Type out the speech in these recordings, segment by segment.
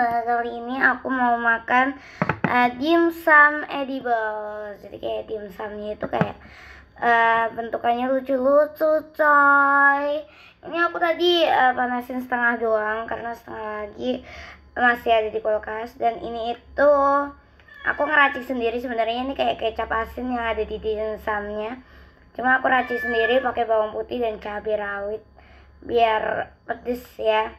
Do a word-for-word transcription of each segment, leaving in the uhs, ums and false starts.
kali ini aku mau makan uh, dimsum edible. Jadi kayak dimsumnya itu kayak uh, bentukannya lucu-lucu coy. Ini aku tadi uh, panasin setengah doang karena setengah lagi masih ada di kulkas. Dan ini itu aku ngeracik sendiri sebenarnya, ini kayak kecap asin yang ada di dimsumnya. Cuma aku racik sendiri pakai bawang putih dan cabai rawit biar pedes ya.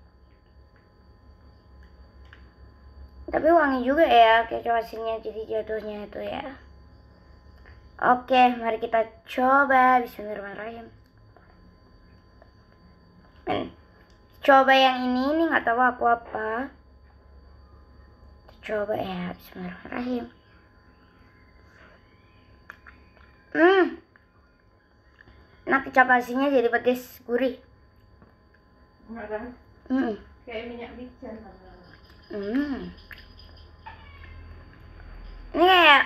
Tapi wangi juga ya kecap asinnya, jadi jatuhnya itu ya. Oke, mari kita coba. Bismillahirrahmanirrahim. Men, coba yang ini, ini nggak tahu aku apa. Coba ya, Bismillahirrahmanirrahim. Hmm, nah kecap asinnya jadi pedes, gurih. Enggak kan? Hmm. Kayak minyak micin. Hmm. Ini kayak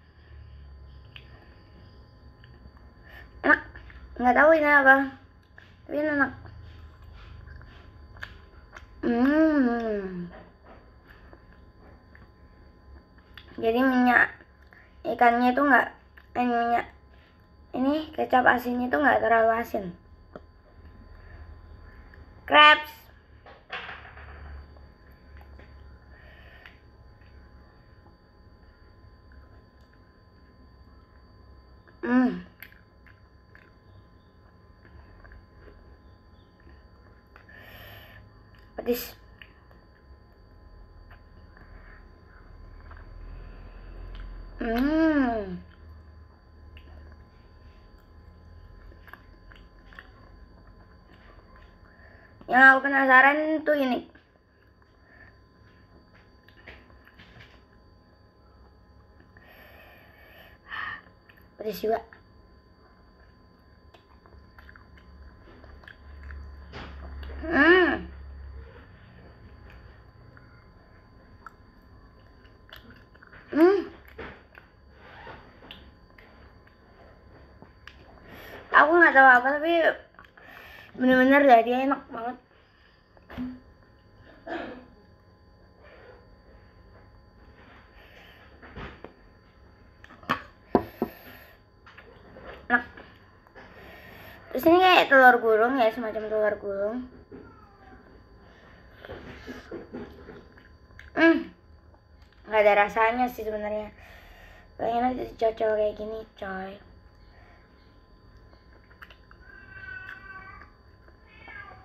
enak, nggak tahu ini apa, tapi ini enak. Hmm. Jadi minyak ikannya itu nggak, eh, minyak ini kecap asinnya itu nggak terlalu asin. Crabs. Hmm. Pedes. Hmm. Yang aku penasaran tuh ini. Pedes juga. Hmm. Hmm. Aku nggak tahu apa, tapi bener-bener dah dia enak banget. Enak. Terus ini kayak telur gulung ya, semacam telur gulung. Hmm. Nggak ada rasanya sih sebenarnya. Pengen aja dicocol kayak gini coy.